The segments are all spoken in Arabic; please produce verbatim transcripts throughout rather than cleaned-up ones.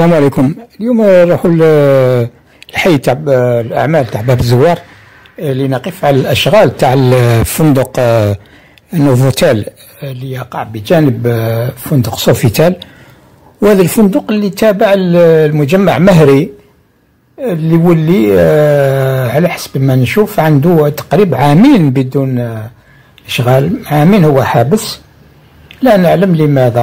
السلام عليكم. اليوم نروحوا الحي تاع الاعمال تاع باب الزوار لنقف على الاشغال تاع الفندق نوفوتيل اللي يقع بجانب فندق سوفيتال، وهذا الفندق اللي تابع المجمع مهري اللي ولي على حسب ما نشوف عنده تقريبا عامين بدون اشغال، عامين هو حابس، لا نعلم لماذا.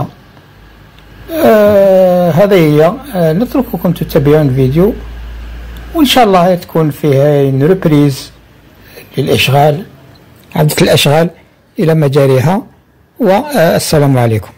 آه هذه هي. آه نترككم تتابعون الفيديو، وإن شاء الله تكون فيها ريبريز للإشغال، عودة الأشغال إلى مجاريها، والسلام عليكم.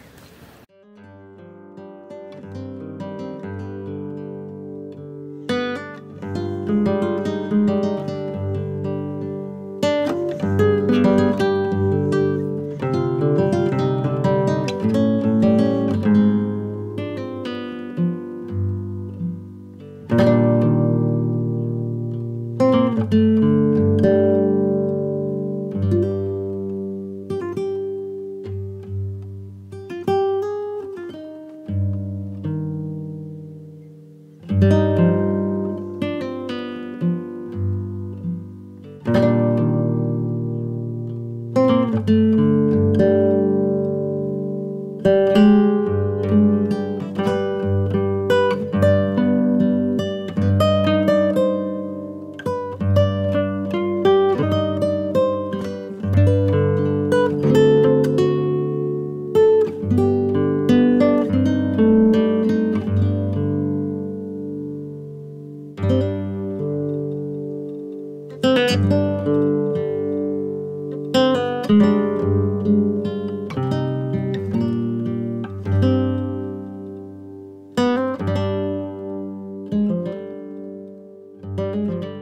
Thank you.